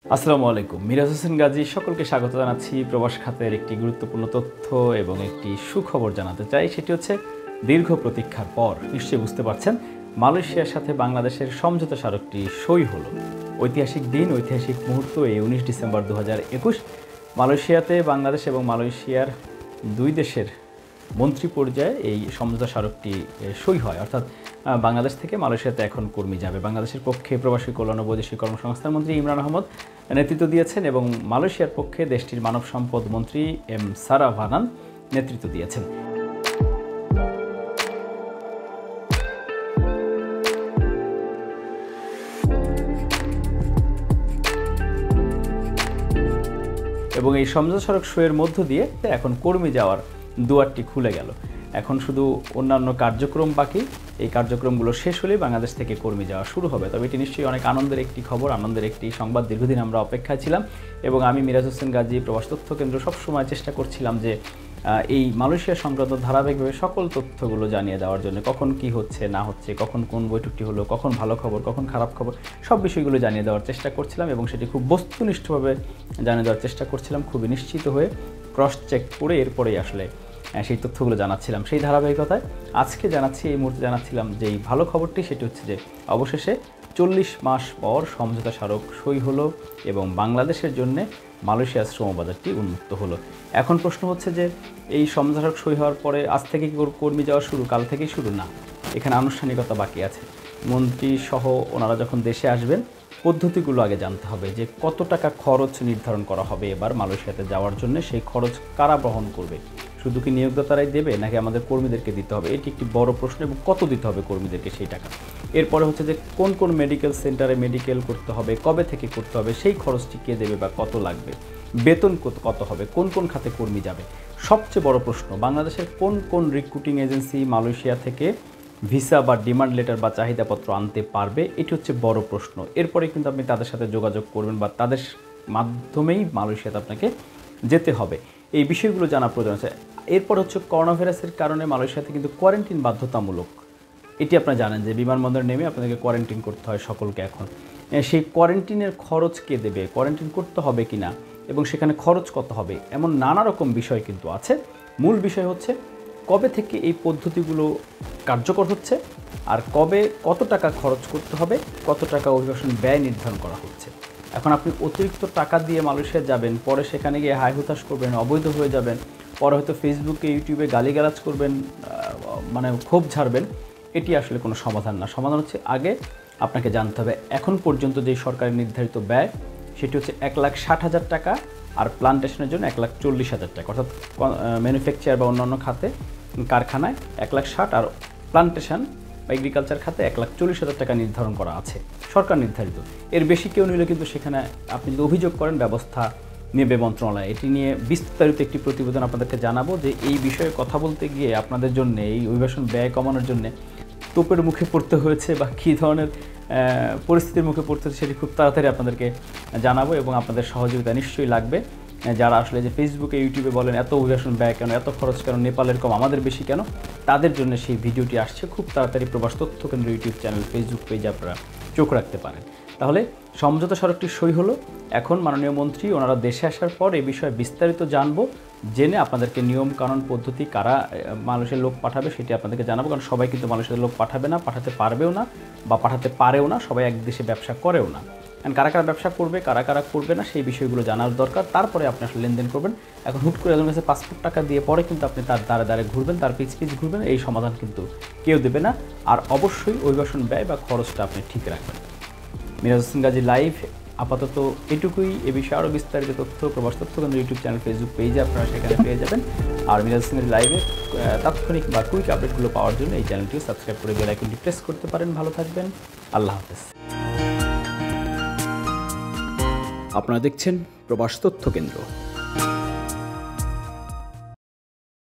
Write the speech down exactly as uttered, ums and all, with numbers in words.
আসসালামু আলাইকুম। মিরাজ হোসেন গাজী সকলকে স্বাগত জানাচ্ছি। প্রবাস খাতের একটি গুরুত্বপূর্ণ তথ্য এবং একটি সুখবর জানাতে চাই, সেটি হচ্ছে দীর্ঘ প্রতীক্ষার পর নিশ্চয়ই বুঝতে পারছেন মালয়েশিয়ার সাথে বাংলাদেশের সমঝোতা স্মারকটি সই হলো। ঐতিহাসিক দিন, ঐতিহাসিক মুহূর্ত এই উনিশ ডিসেম্বর দু হাজার একুশ মালয়েশিয়াতে বাংলাদেশ এবং মালয়েশিয়ার দুই দেশের মন্ত্রী পর্যায়ে এই সমঝোতা স্মারকটি সই হয়। অর্থাৎ বাংলাদেশ থেকে মালয়েশিয়াতে এখন কর্মী যাবে। বাংলাদেশের পক্ষে প্রবাসী কল্যাণ ও বৈদেশিক কর্মসংস্থান মন্ত্রী ইমরান আহমদ নেতৃত্ব দিয়েছেন এবং মালয়েশিয়ার পক্ষে দেশটির মানব সম্পদ মন্ত্রী এম সারাভানান নেতৃত্ব দিয়েছেন। এবং এই সমঝোতা স্মারক সইয়ের মধ্য দিয়ে এখন কর্মী যাওয়ার দুয়ারটি খুলে গেল। এখন শুধু অন্যান্য কার্যক্রম বাকি, এই কার্যক্রমগুলো শেষ হলেই বাংলাদেশ থেকে কর্মী যাওয়া শুরু হবে। তবে এটি নিশ্চয়ই অনেক আনন্দের একটি খবর, আনন্দের একটি সংবাদ। দীর্ঘদিন আমরা অপেক্ষায় ছিলাম এবং আমি মিরাজ হোসেন গাজী প্রবাস তথ্য কেন্দ্র সবসময় চেষ্টা করছিলাম যে এই মালয়েশিয়া সংক্রান্ত ধারাবাহিকভাবে সকল তথ্যগুলো জানিয়ে দেওয়ার জন্য, কখন কি হচ্ছে না হচ্ছে, কখন কোন বৈঠকটি হলো, কখন ভালো খবর, কখন খারাপ খবর, সব বিষয়গুলো জানিয়ে দেওয়ার চেষ্টা করছিলাম এবং সেটি খুব বস্তুনিষ্ঠভাবে জানিয়ে দেওয়ার চেষ্টা করছিলাম, খুবই নিশ্চিত হয়ে ক্রস চেক করে এরপরেই আসলে সেই তথ্যগুলো জানাচ্ছিলাম। সেই ধারাবাহিকতায় আজকে জানাচ্ছি, এই মুহূর্তে জানাচ্ছিলাম যে এই ভালো খবরটি, সেটি হচ্ছে যে অবশেষে চল্লিশ মাস পর সমঝোতা স্মারক সই হলো এবং বাংলাদেশের জন্য মালয়েশিয়ার শ্রমবাজারটি উন্মুক্ত হলো। এখন প্রশ্ন হচ্ছে যে এই সমঝোতা স্মারক সই হওয়ার পরে আজ থেকে কি কর্মী যাওয়া শুরু, কাল থেকেই শুরু? না, এখানে আনুষ্ঠানিকতা বাকি আছে। মন্ত্রী সহ ওনারা যখন দেশে আসবেন, পদ্ধতিগুলো আগে জানতে হবে যে কত টাকা খরচ নির্ধারণ করা হবে এবার মালয়েশিয়াতে যাওয়ার জন্য, সেই খরচ কারা বহন করবে, শুধু কি নিয়োগদাতারাই দেবে নাকি আমাদের কর্মীদেরকে দিতে হবে, এটি একটি বড় প্রশ্ন এবং কত দিতে হবে কর্মীদেরকে সেই টাকা। এরপরে হচ্ছে যে কোন কোন মেডিকেল সেন্টারে মেডিকেল করতে হবে, কবে থেকে করতে হবে, সেই খরচটি কে দেবে বা কত লাগবে, বেতন কত কত হবে, কোন কোন খাতে কর্মী যাবে। সবচেয়ে বড় প্রশ্ন, বাংলাদেশের কোন কোন রিক্রুটিং এজেন্সি মালয়েশিয়া থেকে ভিসা বা ডিমান্ড লেটার বা চাহিদাপত্র আনতে পারবে, এটি হচ্ছে বড় প্রশ্ন। এরপরে কিন্তু আপনি তাদের সাথে যোগাযোগ করবেন বা তাদের মাধ্যমেই মালয়েশিয়াতে আপনাকে যেতে হবে। এই বিষয়গুলো জানা প্রয়োজন আছে। এরপর হচ্ছে করোনা ভাইরাসের কারণে মালয়েশিয়াতে কিন্তু কোয়ারেন্টিন বাধ্যতামূলক। এটি আপনারা জানেন যে বিমানবন্দরে নেমে আপনাদেরকে কোয়ারেন্টিন করতে হয় সকলকে। এখন সেই কোয়ারেন্টিনের খরচ কে দেবে, কোয়ারেন্টিন করতে হবে কি না এবং সেখানে খরচ কত হবে, এমন নানা রকম বিষয় কিন্তু আছে। মূল বিষয় হচ্ছে কবে থেকে এই পদ্ধতিগুলো কার্যকর হচ্ছে আর কবে কত টাকা খরচ করতে হবে, কত টাকা অভিবাসন ব্যয় নির্ধারণ করা হচ্ছে। এখন আপনি অতিরিক্ত টাকা দিয়ে মালয়েশিয়া যাবেন, পরে সেখানে গিয়ে হাই হুতাশ করবেন, অবৈধ হয়ে যাবেন, পরে হয়তো ফেসবুকে ইউটিউবে গালিগালাজ করবেন, মানে ক্ষোভ ঝাড়বেন, এটি আসলে কোনো সমাধান না। সমাধান হচ্ছে আগে আপনাকে জানতে হবে এখন পর্যন্ত যে সরকারের নির্ধারিত ব্যয়, সেটি হচ্ছে এক লাখ ষাট হাজার টাকা আর প্লান্টেশনের জন্য এক লাখ চল্লিশ হাজার টাকা। অর্থাৎ ম্যানুফ্যাকচার বা অন্যান্য খাতে কারখানায় এক লাখ ষাট আর প্লান্টেশন বা এগ্রিকালচার খাতে এক লাখ চল্লিশ হাজার টাকা নির্ধারণ করা আছে, সরকার নির্ধারিত। এর বেশি কেউ নিলে কিন্তু সেখানে আপনি যদি অভিযোগ করেন ব্যবস্থা নেবে মন্ত্রণালয়। এটি নিয়ে বিস্তারিত একটি প্রতিবেদন আপনাদেরকে জানাবো যে এই বিষয়ে কথা বলতে গিয়ে আপনাদের জন্য এই অভিবাসন ব্যয় কমানোর জন্য তোপের মুখে পড়তে হয়েছে বা কী ধরনের পরিস্থিতির মুখে পড়তে হয়েছে, সেটি খুব তাড়াতাড়ি আপনাদেরকে জানাবো এবং আপনাদের সহযোগিতা নিশ্চয়ই লাগবে। যারা আসলে যে ফেসবুকে ইউটিউবে বলেন এত অভিবাসন ব্যয় কেন, এত খরচ কেন, নেপালের কম আমাদের বেশি কেন, তাদের জন্য সেই ভিডিওটি আসছে খুব তাড়াতাড়ি। প্রবাস তথ্য কেন্দ্র ইউটিউব চ্যানেল, ফেসবুক পেজে আপনারা চোখ রাখতে পারেন। তাহলে সমঝোতা স্মারকটি সই হলো। এখন মাননীয় মন্ত্রী ওনারা দেশে আসার পর এই বিষয়ে বিস্তারিত জানবো, জেনে আপনাদেরকে নিয়ম কানুন পদ্ধতি কারা মানুষের লোক পাঠাবে সেটি আপনাদেরকে জানাবো। কারণ সবাই কিন্তু মানুষের লোক পাঠাবে না, পাঠাতে পারবেও না বা পাঠাতে পারেও না, সবাই এক দেশে ব্যবসা করেও না। কারা কারা ব্যবসা করবে, কারা কারা করবে না, সেই বিষয়গুলো জানার দরকার। তারপরে আপনি আসলে লেনদেন করবেন। এখন হুট করে একজন কাছে পাসপোর্ট টাকা দিয়ে পরে কিন্তু আপনি তার দ্বারে দ্বারে ঘুরবেন, তার পিছ পিছ ঘুরবেন, এই সমাধান কিন্তু কেউ দেবে না। আর অবশ্যই অভিবাসন ব্যয় বা খরচটা আপনি ঠিক রাখবেন। মিরাজ হোসেন গাজী লাইভ আপাতত এটুকুই। এ বিষয়ে আরও বিস্তারিত তথ্য প্রবাস তথ্য কেন্দ্র ইউটিউব চ্যানেল, ফেসবুক পেজে আপনারা সেখানে পেয়ে যাবেন। আর মিরাজ হোসেন গাজী লাইভে তাৎক্ষণিক বা কুইক আপডেটগুলো পাওয়ার জন্য এই চ্যানেলটিও সাবস্ক্রাইব করে বেল আইকনটি প্রেস করতে পারেন। ভালো থাকবেন, আল্লাহ হাফেজ। আপনারা দেখছেন প্রবাস তথ্য কেন্দ্র।